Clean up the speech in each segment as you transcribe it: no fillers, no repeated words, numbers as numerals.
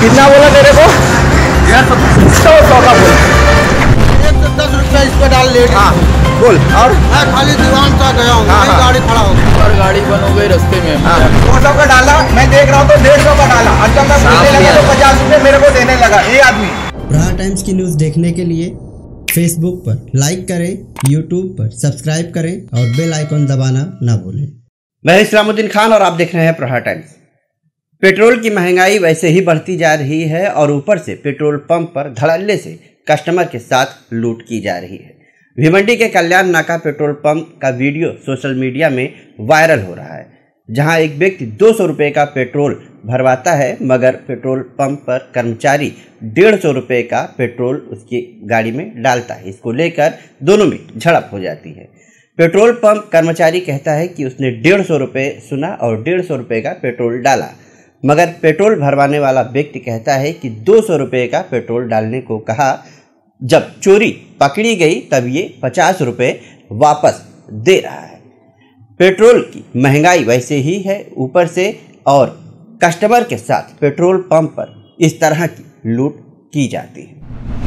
कितना बोला तेरे को? 100 का बोला। 110 रुपया इस पे डाल लेट। हाँ बोल। और मैं खाली दीवान सा गया हूँ, गाड़ी खड़ा हो गई और गाड़ी बन हो गई रास्ते में। 200 का डाला, मैं देख रहा हूँ तो 150 का डाला। और जब मैं बोलने लगा तो 50 रुपये मेरे को देने लगा ये आदमी। प्रहार टाइम्स की न्यूज़ देखने के लिए फेसबुक पर लाइक करें, यूट्यूब पर सब्सक्राइब करें और बेल आइकन दबाना ना भूलें। मैं इस्लामुद्दीन खान और आप देख रहे हैं प्रहार टाइम्स। पेट्रोल की महंगाई वैसे ही बढ़ती जा रही है और ऊपर से पेट्रोल पंप पर धड़ल्ले से कस्टमर के साथ लूट की जा रही है। भिवंडी के कल्याण नाका पेट्रोल पंप का वीडियो सोशल मीडिया में वायरल हो रहा है, जहां एक व्यक्ति 200 रुपये का पेट्रोल भरवाता है, मगर पेट्रोल पंप पर कर्मचारी 150 रुपये का पेट्रोल उसकी गाड़ी में डालता है। इसको लेकर दोनों में झड़प हो जाती है। पेट्रोल पंप कर्मचारी कहता है कि उसने 150 रुपये सुना और 150 रुपये का पेट्रोल डाला, मगर पेट्रोल भरवाने वाला व्यक्ति कहता है कि 200 रुपये का पेट्रोल डालने को कहा। जब चोरी पकड़ी गई तब ये 50 रुपये वापस दे रहा है। पेट्रोल की महंगाई वैसे ही है ऊपर से, और कस्टमर के साथ पेट्रोल पंप पर इस तरह की लूट की जाती है।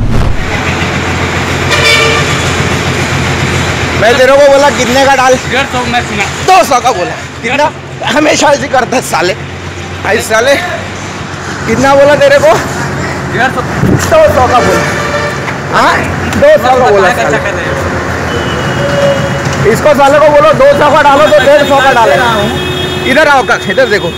मैं तेरे को बोला कितने का डाल? 150 मैं सुना। 200 का बोला। कितना? हमेशा ऐसे करता है साले। आई साले कितना बोला तेरे को? 200 का बोला। हाँ 200 का बोला। इसको साले को बोलो 200 का डालो तो 150 का डाले। इधर आओ का, इधर देखो,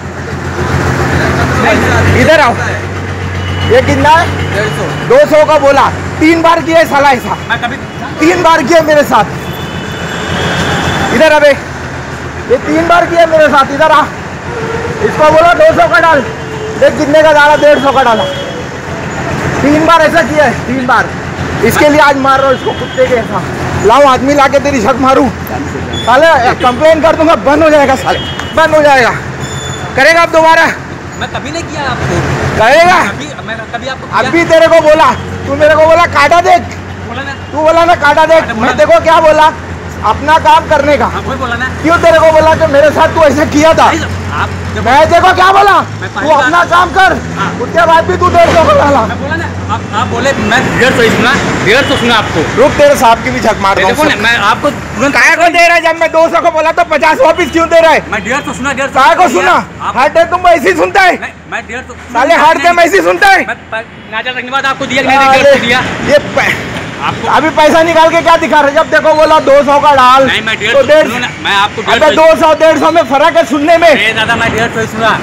इधर आओ। ये कितना है? 200 का बोला। 3 बार किया साला ऐसा, 3 बार किया मेरे साथ। इधर अबे, ये 3 बार किया मेरे साथ। इधर आ, इसको बोलो 200 का डाल। देख कितने का डाला? 150 का डाला। 3 बार ऐसा किया है, 3 बार। इसके लिए आज मार रहा हूँ इसको कुत्ते के ऐसा। लाओ आदमी लाके तेरी छत मारूं साले, कंप्लेन कर दूंगा, बंद हो जाएगा साले, बंद हो जाएगा। करेगा अब दोबारा? मैं कभी नहीं किया आपको। करेगा? मैं कभी आपको अभी तेरे को बोला, तू मेरे को बोला काटा देख, बोला ना, तू बोला ना काटा देख। मैं देखो क्या बोला, अपना काम करने का। वही बोला ना। क्यों तेरे को बोला कि मेरे साथ तू ऐसा किया था? मैं देखो क्या बोला, तू अपना काम कर। उसके बाद भी तू 150 को डाला। मैं बोला ना, आप बोले मैं 150 सुना, 150 सुना आपको। रुक, तेरे साहब की भी झक मार देखो ना, मैं आपको तुरंत काय को दे रहा है? जब मैं 200 को बोला तो 50 वापिस क्यों दे रहा है? मैं 150 सुना, 150 काय को सुना? हर डे तुम ऐसे ही सुनता है? मैं 150 साले हर डे मैं ऐसे ही सुनता है। नाचा रखने बाद आपको दिया कि नहीं दिया? ये अभी पैसा निकाल के क्या दिखा रहे? जब देखो बोला 200 का डाल। नहीं, मैं 150 तो 150 मैं आपको 200 में फर्क है सुनने में। दादा मैं 150 सुना।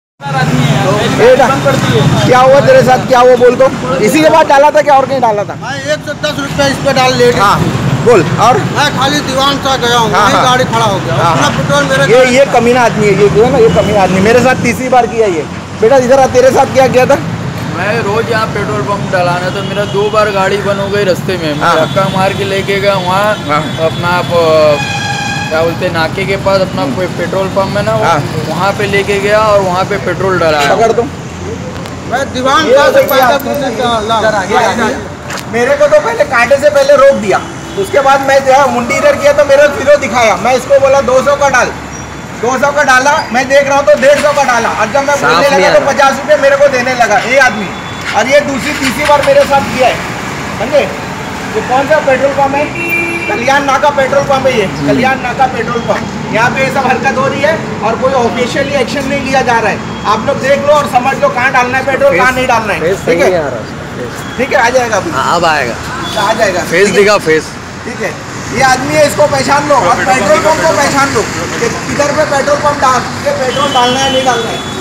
क्या हुआ तेरे साथ? क्या हुआ बोल? तो इसी के बाद डाला था क्या और कहीं डाला था? मैं 110 रुपया इस पे डाल लेट। हाँ बोल। और मैं खाली दीवान सा गया हूँ, गाड़ी खड़ा हो गया। अपना पेट्रोल मेरे ये कमीना आदमी है, ये जो है ना, ये कमीना आदमी मेरे साथ तीसरी बार किया ये। बेटा इधर आ, तेरे साथ क्या किया था? मैं रोज यहाँ पेट्रोल पंप डलाना, तो मेरा 2 बार गाड़ी बंद हो गई रास्ते में। मैं धक्का मार के लेके गया वहाँ अपना, क्या बोलते हैं, नाके के पास अपना पेट्रोल पंप है ना, वहाँ पे लेके गया और वहाँ पे पेट्रोल डाला। पकड़ तुम। मैं दीवान मेरे को तो पहले कांटे से पहले रोक दिया, उसके बाद मैं जो है मुंडी इधर किया तो मेरा जीरो दिखाया। मैं इसको बोला 200 का डाल, 200 का डाला। मैं देख रहा हूँ तो 150 का डाला। और जब मैं बोलने लगा तो 50 रुपये मेरे को देने लगा ये आदमी। और ये तीसरी बार मेरे साथ किया है, समझे? ये कौन सा पेट्रोल पंप है? कल्याण नाका पेट्रोल पंप है ये, कल्याण नाका पेट्रोल पंप। यहाँ पे ये सब हरकत हो रही है और कोई ऑफिशियली एक्शन नहीं लिया जा रहा है। आप लोग देख लो और समझ लो कहाँ डालना है पेट्रोल, कहाँ नहीं डालना है। ठीक है, ठीक है, आ जाएगा अभी। अब आएगा, आ जाएगा, फेस दिखा, फेस। ठीक है, ये आदमी है, इसको पहचान लो। और पेट्रोल पंप को पहचान लो कि किधर पे पेट्रोल पंप डाल के पेट्रोल डालना है नहीं डालना है।